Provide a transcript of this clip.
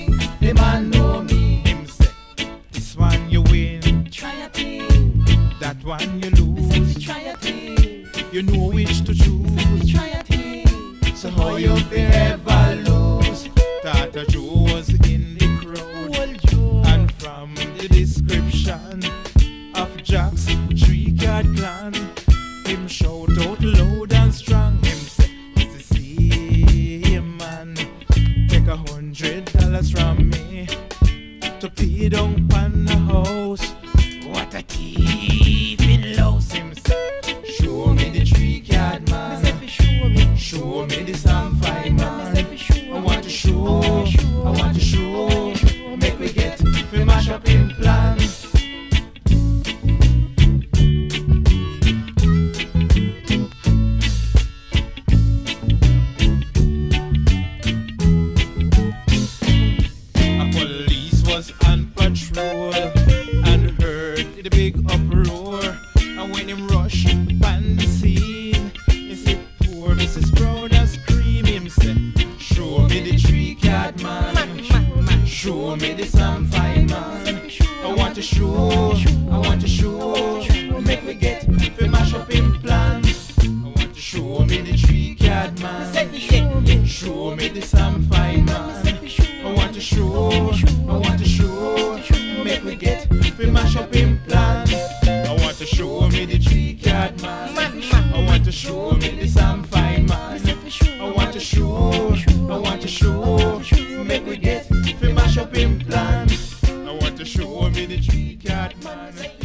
The man know me. Him say, this one you win, Try a thing. that one you Me say lose. fi try a thing. You know which to choose. Fi try a thing. So how you fi ever lose? Tata Joe was in the crowd, Old Joe. and from the description of Jack's three-card clan, him shout out loud and strong. Him say, it's the same man. Take $100 from me to pay down pan the house. What a thief in louse. Him say, show me the three-card Me say man. fi show me. Show me the Sam Five Me say man. fi show me. I want to show, I want to show. Make we get, we mash up in plans. A police was on patrol and heard the big uproar. And when him rush on the scene, he said, poor Mrs. Brown and scream. Him say, show me the three-card man. Show me the Sam Five man. I want to show, I want to show. Make we get, we mash up in plans. I want to show me the three-card man. Show me the Sam Five man. I want to show, I want to show. Make we get, we mash up in plans. I want to show me the three-card man. I want to show me the Sam Five man. I want to show, I want to show. Make we get, we mash up in plans. I want to show me the three-card man.